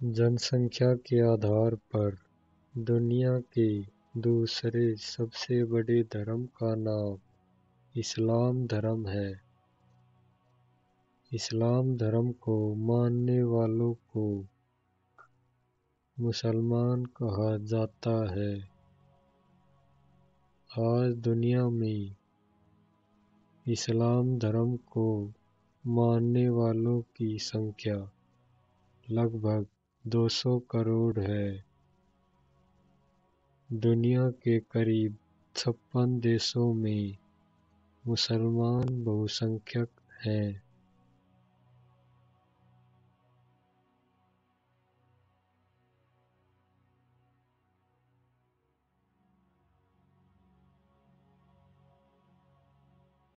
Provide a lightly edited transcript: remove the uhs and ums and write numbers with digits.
जनसंख्या के आधार पर दुनिया के दूसरे सबसे बड़े धर्म का नाम इस्लाम धर्म है। इस्लाम धर्म को मानने वालों को मुसलमान कहा जाता है। आज दुनिया में इस्लाम धर्म को मानने वालों की संख्या लगभग 200 करोड़ है। दुनिया के करीब 56 देशों में मुसलमान बहुसंख्यक हैं।